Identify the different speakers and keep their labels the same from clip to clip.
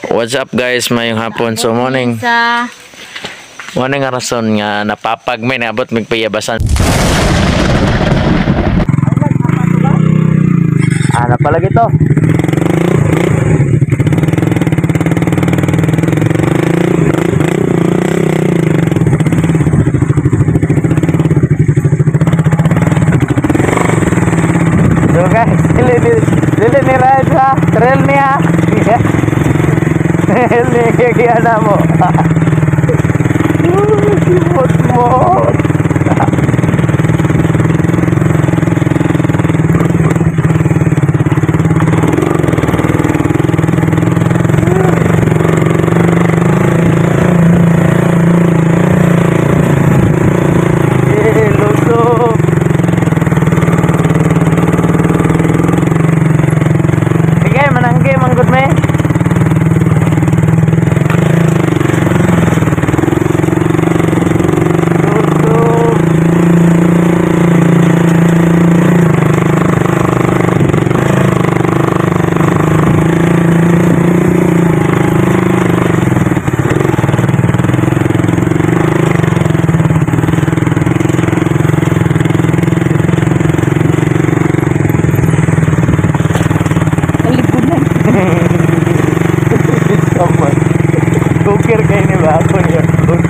Speaker 1: What's up guys, mayong hapon. So morning nga rason nga napapag may naabot magpayabasan. Ano pala gito? So guys, dili ni ride ha, trail niya. Ini kaya mo. Simot-mot. Lusog. Sige, mananggi manggod me. Kukir kayak ini ba ako niya.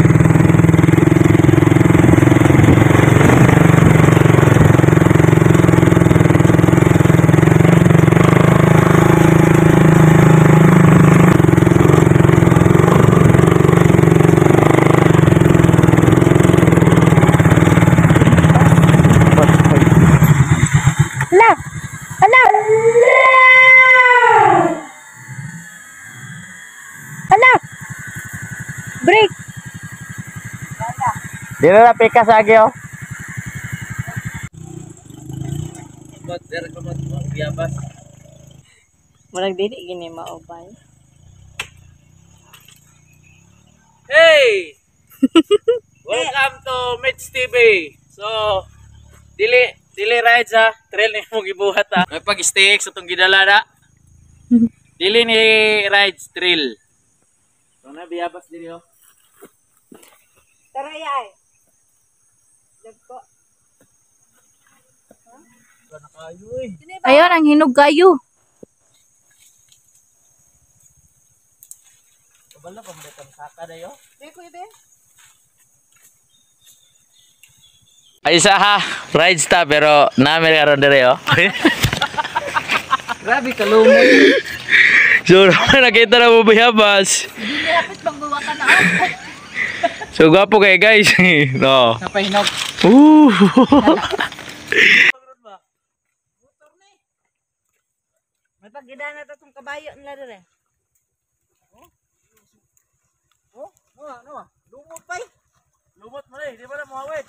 Speaker 2: Break.
Speaker 1: Dili na pikas lagi oh.
Speaker 2: Murag dili gini maubay.
Speaker 1: Hey! Welcome to Mitch TV. So, dili ride sa trail ni mo gibuhat ha. May pag-stick sa tong gidala na. Dili ni ride trail. So na biyabas dili oh.
Speaker 2: Tara yay. Dagko. Ayun ang hinog kayo.
Speaker 1: Kabalo pa mo dito saka dayo.
Speaker 2: Be kuya be.
Speaker 1: Ay isa ha, ride sta pero namin karon dire oh.
Speaker 2: Grabe kalumot.
Speaker 1: So nakita na mo biyabas.
Speaker 2: Dili hapit magbuwa ka na.
Speaker 1: So gwapo kayo guys. No.
Speaker 2: Napahinog. May pagida na tatong kabayo nila dire.
Speaker 1: No. Lumot pa. Lumot mo rin, di ba na mawawid?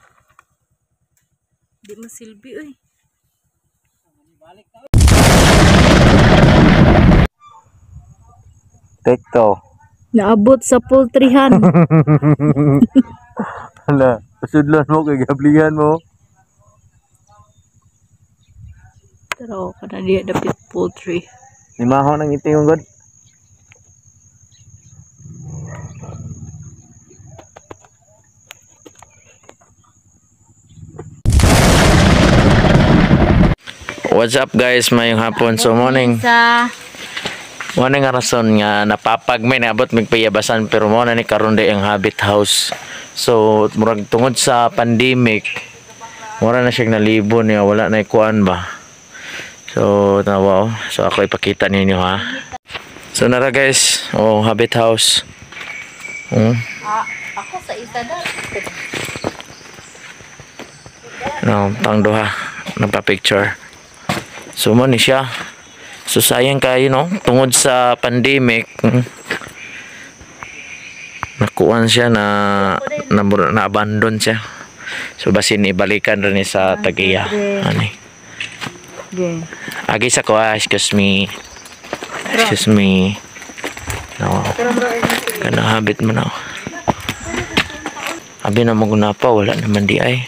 Speaker 2: Di masilbi uy.
Speaker 1: Balik ka. Tekto.
Speaker 2: Naabot sa poultryhan.
Speaker 1: Hala, pasudlan mo kay gablihan mo.
Speaker 2: Pero kada dia dapit poultry.
Speaker 1: Limaho nang iting god. What's up guys, mayong hapon. So morning nga rason nga napapag may naabot magpayabasan pero mo na ni karon day ang habit house. So murag tungod sa pandemic mura na siya nalibo niya, wala na ikuan ba. So tawa so ako ipakita ninyo ha. So nara guys, habit house.
Speaker 2: Ako sa isa da.
Speaker 1: No, pang duha nagpa-picture. So mo ni siya. So sayang kayo no, tungod sa pandemic nakuan siya na abandon siya. So basin ibalikan rin sa tagiya. Ani. Agi sa ko, excuse me. No. Kana habit mo na. Abi na maguna pa, wala naman di ay.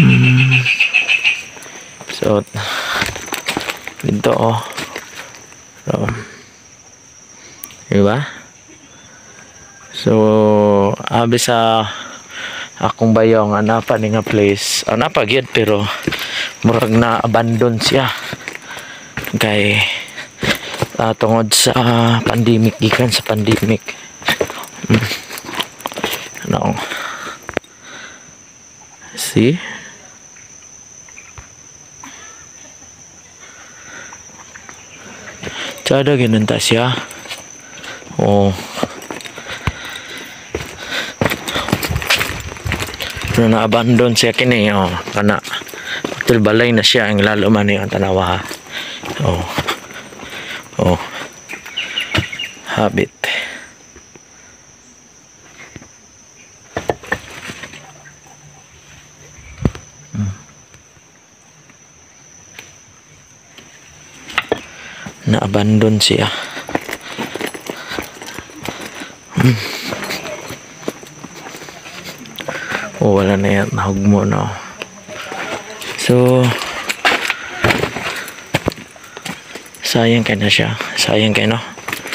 Speaker 1: So, dito oh. So, diba? So, abi sa akong bayaw nga napa ni nga place. Napa gyud pero murag na abandon siya. Kay tungod sa pandemic, gikan sa pandemic. Ano? See? Tsada ginunta siya. Oh. Pero na-abandon siya kini. Oh. Kana. Hotel balay na siya. Ang lalo man yung tanawa. Oh. Oh. Habit. Na-abandon siya. Oh, wala na yan. Nahugmo na. So, sayang kay na siya. Sayang kay no.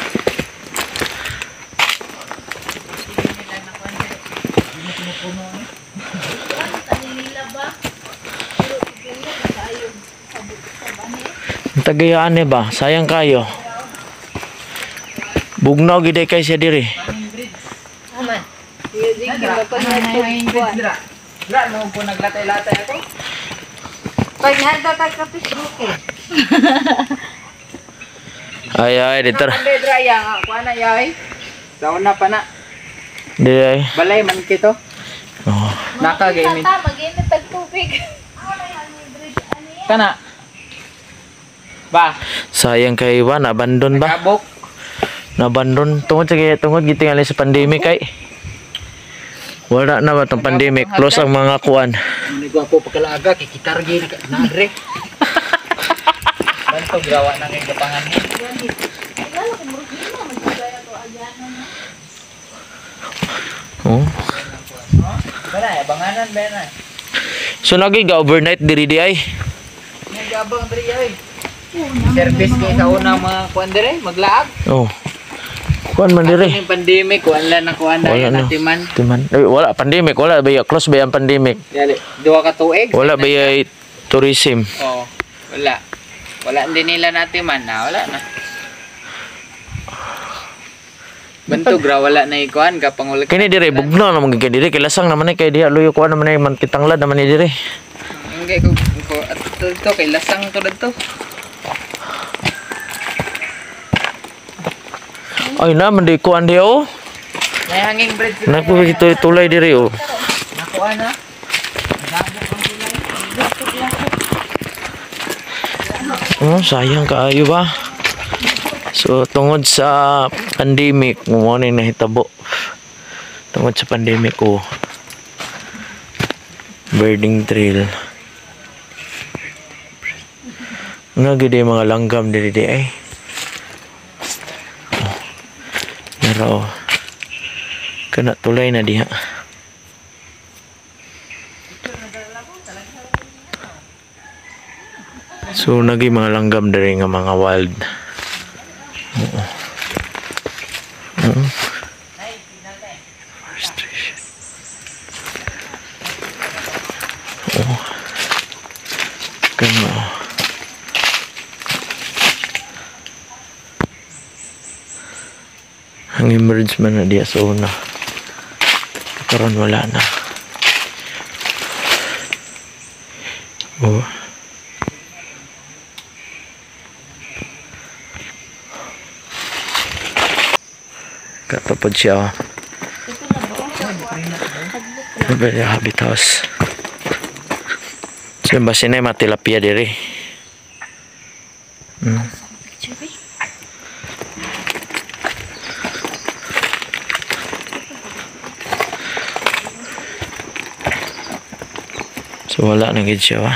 Speaker 1: Tagayaan ba? Sayang kayo. Bugnaw gid kay siya diri.
Speaker 2: Aman.
Speaker 3: Wala mo po naglatay-latay ako.
Speaker 2: Pag nanda tayo ka Facebook eh.
Speaker 1: Ay dito.
Speaker 3: Ande draya kuha na yay. Daon na pa na.
Speaker 1: Di
Speaker 3: Balay man kito.
Speaker 1: Oh.
Speaker 3: Naka-gaming.
Speaker 2: Mag-init tag tubig.
Speaker 3: Kana. Ba,
Speaker 1: Sayang kay Iwan, abandon ba?
Speaker 3: kabok.
Speaker 1: Nabandon tungod gitingali sa pandemic kay. Wala na ba tong pandemic plus ang mga kuan.
Speaker 3: Hindi ko ako pagkalaga kay kitargi na nadre. Banto gawa nang ang gapangan.
Speaker 1: Oh.
Speaker 3: Bana, banganan ba na?
Speaker 1: So lagi ga overnight diri di ay.
Speaker 3: Nagabang diri ay. Service kay sa una mga kuan dire maglaag.
Speaker 1: Oh. Kuan man diri.
Speaker 3: Yung pandemic wala na kuan na
Speaker 1: Wala na.
Speaker 3: timan.
Speaker 1: Timan. Wala pandemic, wala ba close ba ang pandemic?
Speaker 3: Dali, duha ka tuig.
Speaker 1: Wala ba tourism?
Speaker 3: Oh, wala. Wala din nila natin man na, wala na. Bantog ra wala na ikuan ka pangulik.
Speaker 1: Kini diri bugno na mga diri kay lasang naman kay diha luyo kuan naman ay man kitanglad naman ni diri.
Speaker 3: Hindi ko to kay lasang to dito.
Speaker 1: Ay na man di kuan diha oh.
Speaker 3: May hanging bridge.
Speaker 1: Naku ito tulay diri oh.
Speaker 3: Nakuha na.
Speaker 1: Oh, sayang kaayo ba? So tungod sa pandemic, mo na nahitabo. Tungod sa pandemic ko. Birding trail. Nga gid mga langgam diri di ay. Pero kana tulay na diha. So nagi mga langgam diri nga mga wild. Oo. Oo. Frustration. Oo. Kana. Ang emerge man na diya sa una. Karon wala na. Oh. Katapod siya. Very habit house. So basin ay matilapia diri. So wala na gid siya.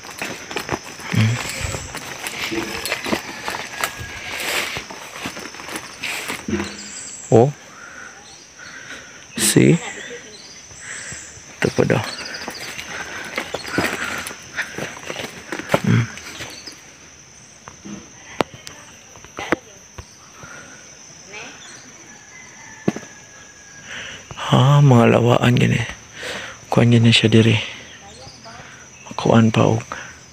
Speaker 1: Oh. See? Ito pa daw. mga lawaan gini. Kuan gini siya diri. Kuan pa og.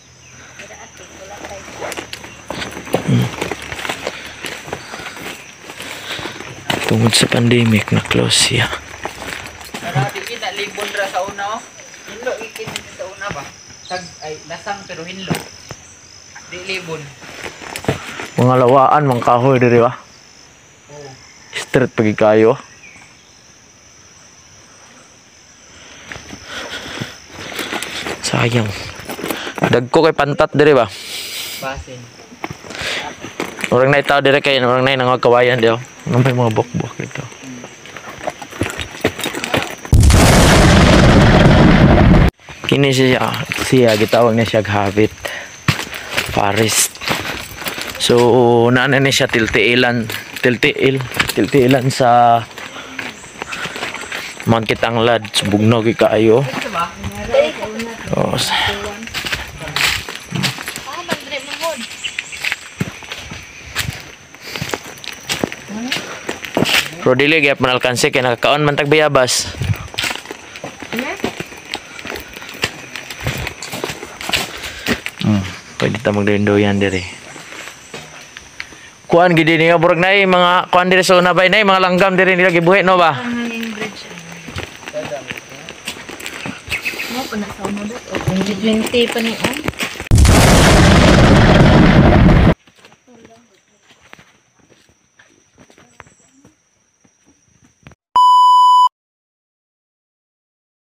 Speaker 1: Tungod sa pandemic na close siya.
Speaker 3: Pero di kita libon ra sa una oh. Hinlo ikin sa una ba? Ay lasang pero hinlo. Di libon.
Speaker 1: Mga lawaan, mga kahoy diri ba?
Speaker 3: Oo.
Speaker 1: Street pagi kayo. Sayang. Dagko kay pantat diri ba?
Speaker 3: Basin.
Speaker 1: Orang na itaw diri kay orang na nang kawayan dio. Nampay mga bok-bok dito. Kini siya gitawag na siya habit forest. So nana ni siya tiltiilan sa Mount Kitanglad, bugnog kaayo.
Speaker 3: Ito ba?
Speaker 1: Oh. Pero dili gyud man alkanse kay nakakaon man tag bayabas. Pwede ta magdoyan diri. Kuan gid niya burag nay mga kuan diri sa una bay nay mga langgam diri nila gibuhi no ba?
Speaker 2: Mo pa na sa mo dito. 20 pa ni on.